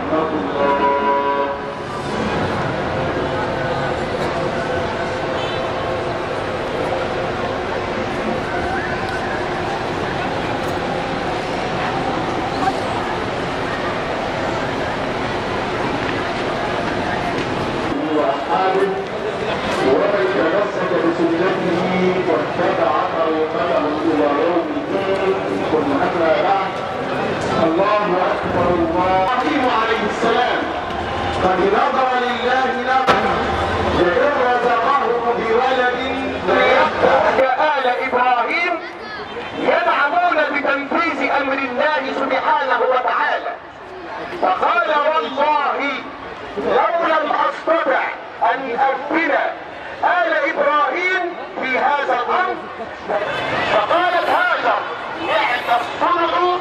ورحمة الله. وأصحابه ومن تمسك بسنته واتبع طريقته إلى يوم الدين. ثم أما بعد، الله أكبر. الله عليه السلام قد نظر لله نظرا لئن رزقه بولد ليبدأ آل إبراهيم ينعمون بتنفيذ أمر الله سبحانه وتعالى، فقال والله لو لم أستطع أن أفتن آل إبراهيم في هذا الأمر. فقالت هاجر نعم الصنع